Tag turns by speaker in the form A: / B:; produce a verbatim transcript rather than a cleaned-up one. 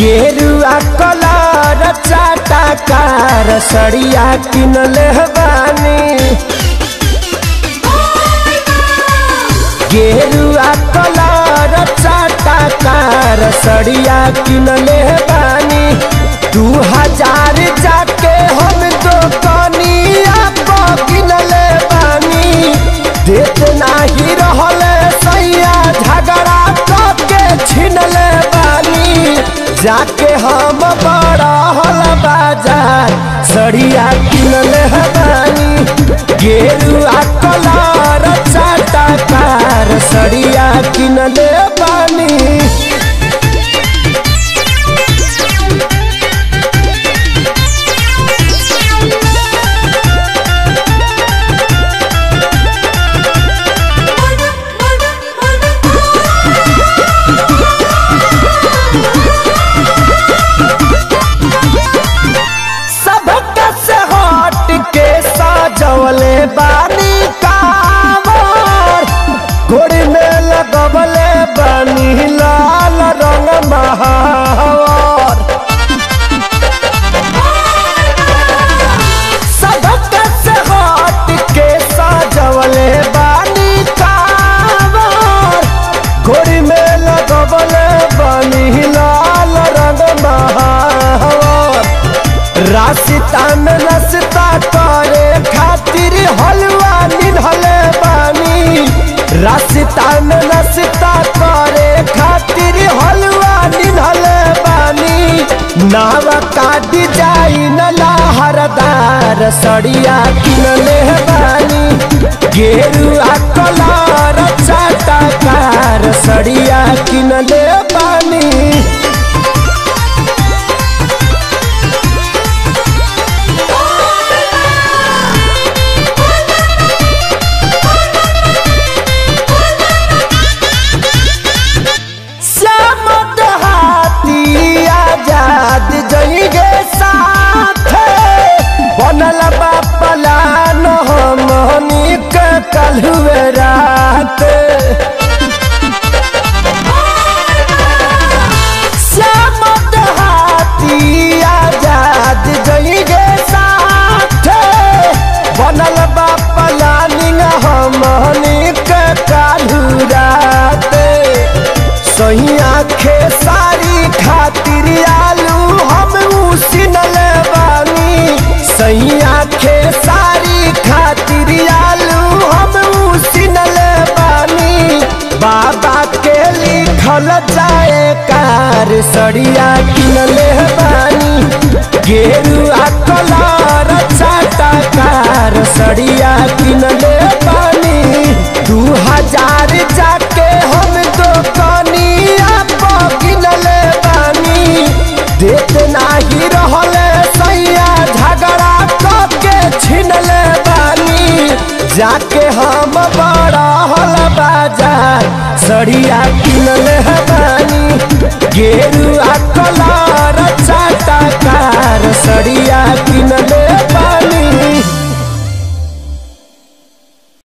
A: गेरुआ कलर चाटाकार सड़िया किनले बानी। गेरुआ कलर चाटाकार सड़िया किनले बानी। दू हजार जाके हम दुकानिया पर किनले बानी। देत नाही रहले सैया झगड़ा करके छिनले बानी। जाके हम बड़ा हल बाजार सड़िया किनले बानी। गेरुआ कलर चाटाकार सड़िया किनले बानी। जवले बानी कावर घोड़ी में लगवले बानी लाल रंग महावर। सबक से हट के सजवले बानी कावर घोड़ी में लगवले बानी लाल रंग महावर। रास्ता में नस्ता करे खातिर हलवा निधले बानी। रास्ता में नस्ता करे खातिर हलवा निधले बानी। नावा का डिजाइन लहरदार सड़िया किनले बानी। गेरुआ कलर चाटाकार सड़िया किनले बानी। बनल बापला नहमनी के कलहुए रात। श्याम देहाती आजाद जइगे साथ। बनल बापला नहमनी के कलहु रात। सहिया खेसारी खातिर आलू हम उसिनले बानी। सैया खेसारी खातिर आलू हम उसिनले बानी। बाबा के लिखल जाए कार सड़िया किनले बानी। गेरुआ कलर चाटाकार सड़िया किनले बानी। दू हजार जाके हम दुकानिया पर किनले बानी। देत नाही रहले सैया झगड़ा करके छिनले बानी। जाके हम बड़ा हल बाजार सड़िया किनले बानी। गेरुआ कलर चाटाकार सड़िया किनले बानी।